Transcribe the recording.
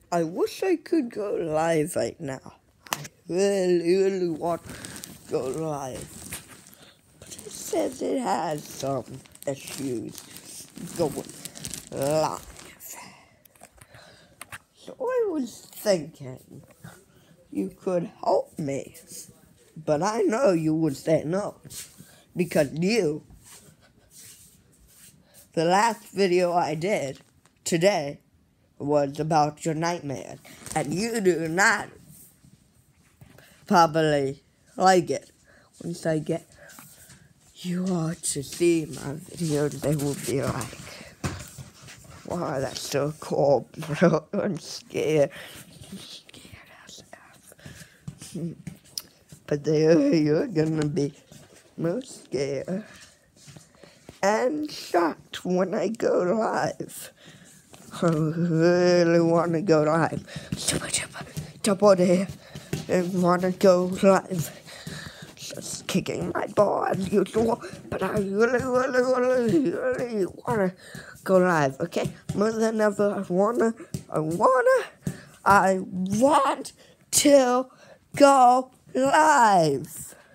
I wish I could go live right now. I really want to go live. But it says it has some issues going live. So I was thinking you could help me. But I know you would say no. Because the last video I did today was about your nightmare. And you do not probably like it. Once I get you all to see my videos, they will be like, wow, that's so cool, bro. I'm scared. I'm scared as F. But you're gonna be most scared and shocked when I go live. I really want to go live. Jump on there and want to go live. Just kicking my ball as usual, but I really want to go live, okay? More than ever, I want to go live.